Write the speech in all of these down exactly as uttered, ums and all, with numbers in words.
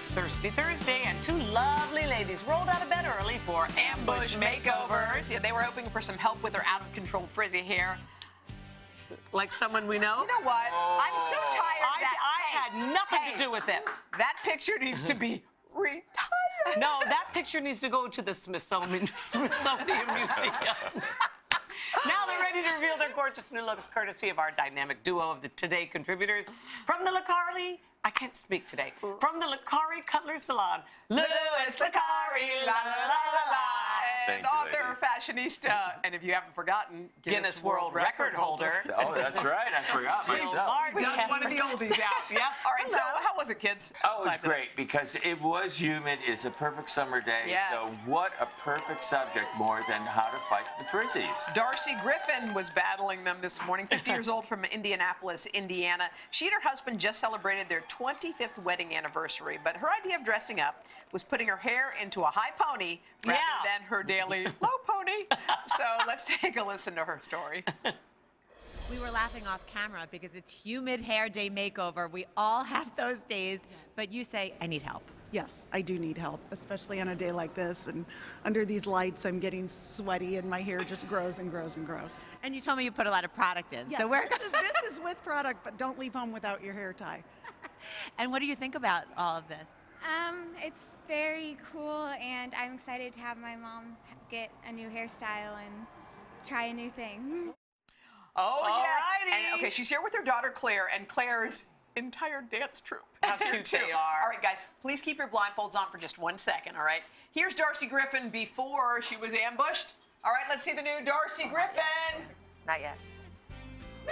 Thirsty Thursday, and two lovely ladies rolled out of bed early for Ambush Makeovers. Yeah, they were hoping for some help with their out-of-control frizzy hair. Like someone we know? You know what? Oh. I'm so tired of I, that. I hey, had nothing hey, to do with it. That picture needs to be retired. No, that picture needs to go to the Smithsonian, Smithsonian Museum. Now they're ready to reveal their gorgeous new looks, courtesy of our dynamic duo of the Today contributors. From the Licari, I can't speak today. From the Licari Cutler Salon, Louis Licari, la la la la la. And author, fashionista, and if you haven't forgotten, Guinness, Guinness World Record holder. Oh, that's right. I forgot myself. We done one of the oldies out. Yeah. All right. So, how was it, kids? Oh, it was great because it was humid. It's a perfect summer day. Yes. So, what a perfect subject more than how to fight the frizzies. Darcy Griffin was battling them this morning. fifty years old from Indianapolis, Indiana. She and her husband just celebrated their twenty-fifth wedding anniversary, but her idea of dressing up was putting her hair into a high pony rather Yeah. than her daily low pony. So let's take a listen to her story. We were laughing off camera because it's humid hair day makeover. We all have those days, but you say, I need help. Yes, I do need help, especially on a day like this. And under these lights, I'm getting sweaty and my hair just grows and grows and grows. And you told me you put a lot of product in. Yeah, so we're this, is, this is with product, but don't leave home without your hair tie. And what do you think about all of this? Um, it's very cool, and I'm excited to have my mom get a new hairstyle and try a new thing. Oh, Alrighty. yes. And, okay, she's here with her daughter, Claire, and Claire's entire dance troupe. How is here, cute too. they are. All right, guys, please keep your blindfolds on for just one second, all right? Here's Darcy Griffin before she was ambushed. All right, let's see the new Darcy Griffin. Not yet. Wow!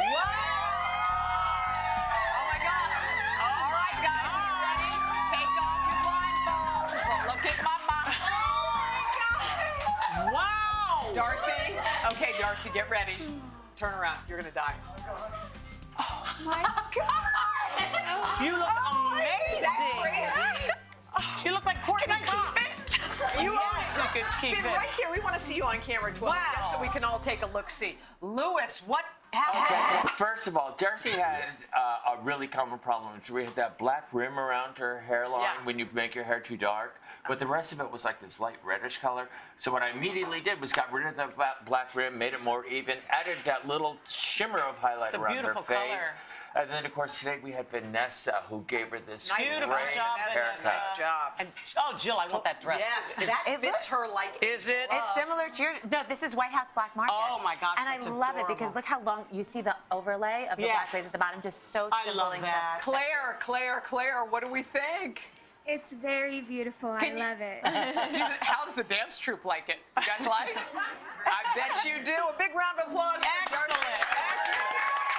Oh, my God. All right, guys, are you ready? Take off your blindfolds. Look at my mom. Oh, my God. Wow! Darcy. Okay, Darcy, get ready. Turn around. You're going to die. Oh, my God. You look amazing. Is that crazy? You look like Courtney Can I Cox. keep it? You Yes, you can keep Spin it. right there. We want to see you on camera, twelve, Wow. just so we can all take a look-see. Lewis, what happened? Okay, well, first of all, Darcy had uh, a really common problem. We had that black rim around her hairline Yeah. when you make your hair too dark, but the rest of it was like this light reddish color. So what I immediately did was got rid of the black rim, made it more even, added that little shimmer of highlight It's a around her beautiful face. color. And then, of course, today we had Vanessa, who gave her this Nice great Beautiful job, haircut. Vanessa. Nice job. And oh, Jill, I want that dress. Yes, Is, that is fits it? her like is it? It's similar to your, no, this is White House Black Market. Oh my gosh, And that's I love adorable. it because look how long, you see the overlay of the Yes. black lace at the bottom, just so I simple love and that. so Claire, Claire, Claire, what do we think? It's very beautiful. I Can you- love it. Do you- how's the dance troupe like it? You guys like? I bet you do. A big round of applause for Excellent. Darcy. Excellent.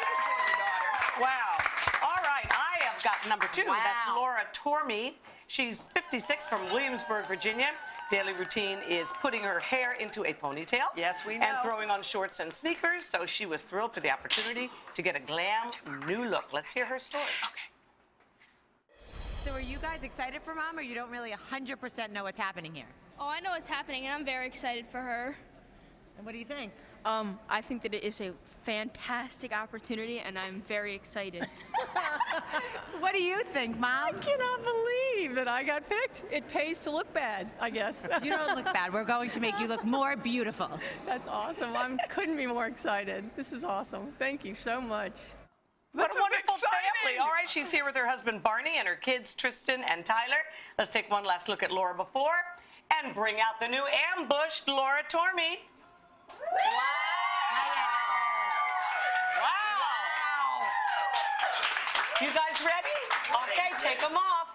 Wow. All right, I have got number two. Wow. That's Laura Tormey. She's fifty-six from Williamsburg, Virginia. Daily routine is putting her hair into a ponytail. Yes, we know. And throwing on shorts and sneakers. So she was thrilled for the opportunity to get a glam new look. Let's hear her story. Okay. So are you guys excited for Mom, or you don't really one hundred percent know what's happening here? Oh, I know what's happening, and I'm very excited for her. And what do you think? Um, I think that it is a fantastic opportunity, and I'm very excited. What do you think, Mom? I cannot believe that I got picked. It pays to look bad, I guess. You don't look bad. We're going to make you look more beautiful. That's awesome. I couldn't be more excited. This is awesome. Thank you so much. What This a is wonderful exciting. family. All right, she's here with her husband, Barney, and her kids, Tristan and Tyler. Let's take one last look at Laura before and bring out the new ambushed Laura Tormey. Wow. Wow. You guys ready? Okay, take them off.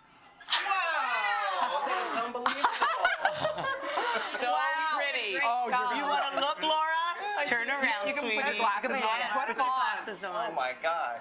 Wow. Unbelievable. So Wow. pretty. Oh, you want to look, Laura? Turn around, You can put sweetie. your glasses on. Yes, Put put them your on. glasses on. Oh, my gosh.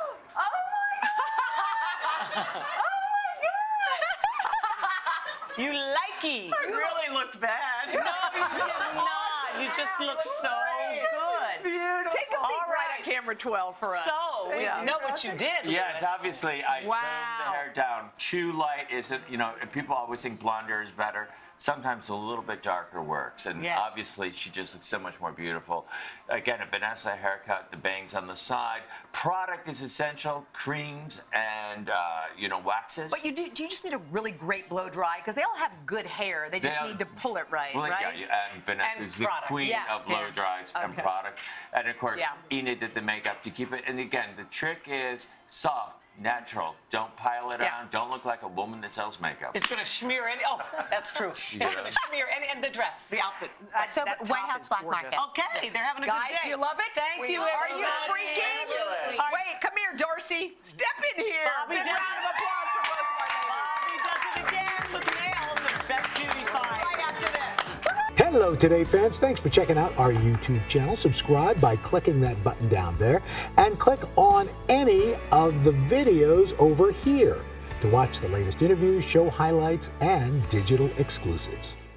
You likey. You really looked bad. No, you did not. You just look so good. Beautiful. Take a peek All right right. at camera twelve for us. So, well, we Yeah. know what you did. Yes, obviously, I Wow. trimmed the hair down. Too light isn't, you know, people always think blonde hair is better. Sometimes a little bit darker works. And Yes. obviously, she just looks so much more beautiful. Again, a Vanessa haircut, the bangs on the side. Product is essential, creams and, uh, you know, waxes. But you do, you just need a really great blow dry because they all have good hair. They just They all- need to pull it right, Well, right? yeah, and Vanessa And is the product. queen Yes, of blow yeah. dries and Okay. product. And of course, Yeah. Enid did the makeup to keep it. And again, the trick is soft, natural. Don't pile it Yeah. on. Don't look like a woman that sells makeup. It's going to smear any. Oh, that's true. It's going to smear any. And the dress, the outfit. That- So, that White top House is Black gorgeous. Market. Okay, they're having a Guys, good day. you love it? Thank We you, Are you everybody. freaking? All right. Wait, come here, Dorsey. Step in here. Bobby Big does round it. of applause for both of our ladies. Bobby does it again with nails and best beauty five. Right after this. Hello, Today fans. Thanks for checking out our YouTube channel. Subscribe by clicking that button down there and click on any of the videos over here to watch the latest interviews, show highlights, and digital exclusives.